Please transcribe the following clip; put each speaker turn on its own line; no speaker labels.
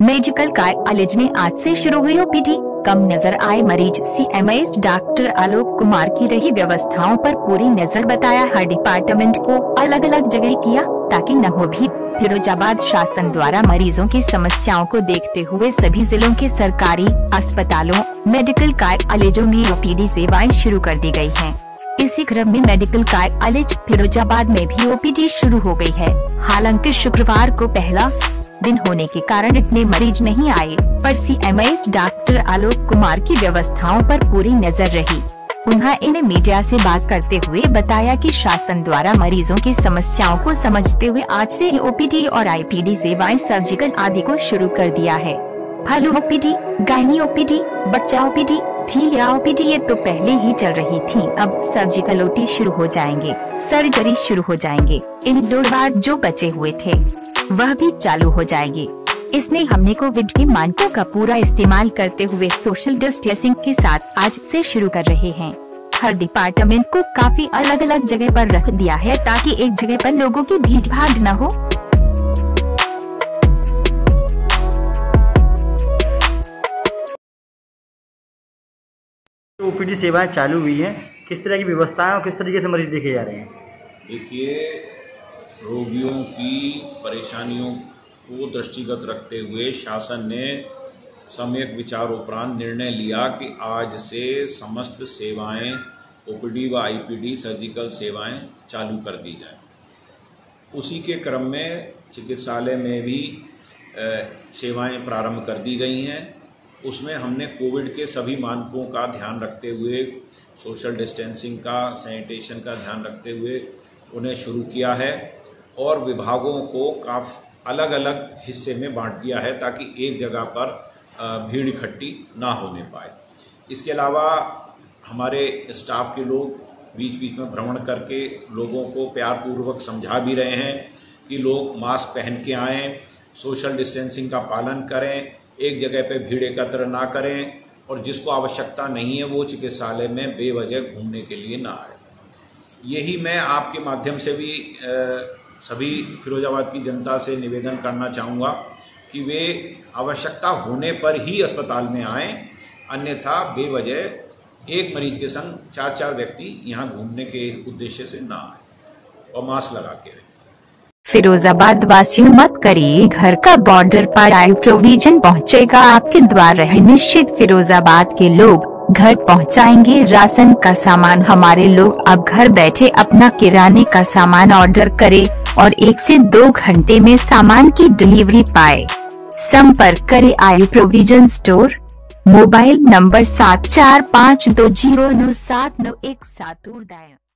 Medical college में आज से शुरू हुई ओपीडी। कम नजर आए मरीज, सीएमएस डॉक्टर आलोक कुमार की रही व्यवस्थाओं पर पूरी नजर, बताया हर डिपार्टमेंट को अलग अलग जगह किया ताकि न हो भीड़। फिरोजाबाद शासन द्वारा मरीजों की समस्याओं को देखते हुए सभी जिलों के सरकारी अस्पतालों, मेडिकल कॉलेजों में ओपीडी सेवाएं शुरू कर दी गई हैं। इसी क्रम में मेडिकल कॉलेज फिरोजाबाद में भी ओपीडी शुरू हो गई है। हालांकि शुक्रवार को पहला दिन होने के कारण इतने मरीज नहीं आए, पर सीएमएस डॉक्टर आलोक कुमार की व्यवस्थाओं पर पूरी नजर रही। उन्होंने मीडिया से बात करते हुए बताया कि शासन द्वारा मरीजों की समस्याओं को समझते हुए आज से ओपीडी और आईपीडी सेवाएं सर्जिकल आदि को शुरू कर दिया है। फ्लू ओपीडी, गायनी ओपीडी, बच्चा ओपीडी, थीलिया ओपीडी ये तो पहले ही चल रही थी, अब सर्जिकल ओटी शुरू हो जाएंगे, सर्जरी शुरू हो जाएंगे। इंडोर वार्ड जो बचे हुए थे वह भी चालू हो जाएगी। इसने हमने कोविड के मानकों का पूरा इस्तेमाल करते हुए सोशल डिस्टेंसिंग के साथ आज से शुरू कर रहे हैं। हर डिपार्टमेंट को काफी अलग अलग जगह पर रख दिया है ताकि एक जगह पर लोगों की भीड़ भाड़ न हो।
ओपीडी सेवाएं चालू हुई हैं, किस तरह की व्यवस्थाएं और किस तरीके से मरीज देखे जा रहे हैं?
देखिए, रोगियों की परेशानियों को दृष्टिगत रखते हुए शासन ने सम्यक विचार उपरांत निर्णय लिया कि आज से समस्त सेवाएं ओपीडी व आईपीडी सर्जिकल सेवाएं चालू कर दी जाए। उसी के क्रम में चिकित्सालय में भी सेवाएं प्रारंभ कर दी गई हैं। उसमें हमने कोविड के सभी मानकों का ध्यान रखते हुए, सोशल डिस्टेंसिंग का, सैनिटेशन का ध्यान रखते हुए उन्हें शुरू किया है और विभागों को अलग अलग हिस्से में बांट दिया है ताकि एक जगह पर भीड़ इकट्ठी ना होने पाए। इसके अलावा हमारे स्टाफ के लोग बीच बीच में भ्रमण करके लोगों को प्यार पूर्वक समझा भी रहे हैं कि लोग मास्क पहन के आएँ, सोशल डिस्टेंसिंग का पालन करें, एक जगह पे भीड़ एकत्र ना करें और जिसको आवश्यकता नहीं है वो चिकित्सालय में बेवजह घूमने के लिए ना आए। यही मैं आपके माध्यम से भी सभी फिरोजाबाद की जनता से निवेदन करना चाहूँगा कि वे आवश्यकता होने पर ही अस्पताल में आएँ, अन्यथा बेवजह एक मरीज के संग 4-4 व्यक्ति यहाँ घूमने के उद्देश्य से ना आए और मास्क लगा के रहें।
फिरोजाबाद वासियों मत करिए घर का बॉर्डर पर आई प्रोविजन पहुँचेगा आपके द्वार रहे निश्चित। फिरोजाबाद के लोग घर पहुंचाएंगे राशन का सामान। हमारे लोग अब घर बैठे अपना किराने का सामान ऑर्डर करें और 1 से 2 घंटे में सामान की डिलीवरी पाए। संपर्क करें आई प्रोविजन स्टोर। Mobile number 7452097917।